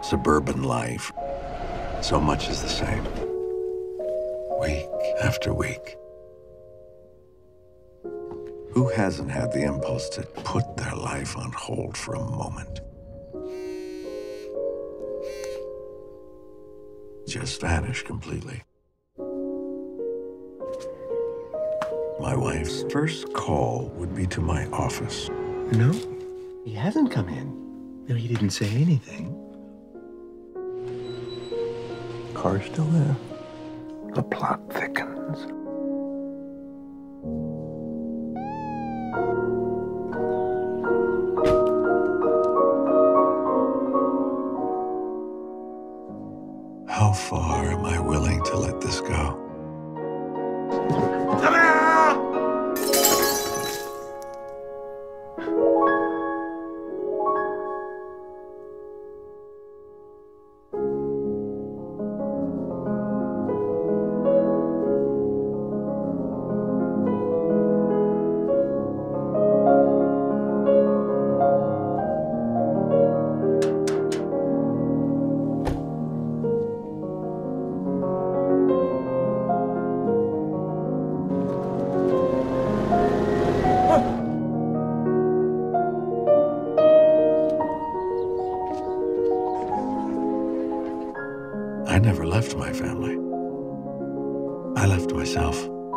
suburban life. So much is the same. Week after week. Who hasn't had the impulse to put their life on hold for a moment? Just vanish completely. My wife's first call would be to my office. No, he hasn't come in. No, he didn't say anything. Car's still there. The plot thickens. How far am I willing to let this go? I never left my family. I left myself.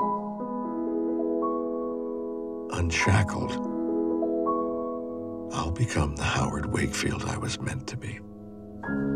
Unshackled, I'll become the Howard Wakefield I was meant to be.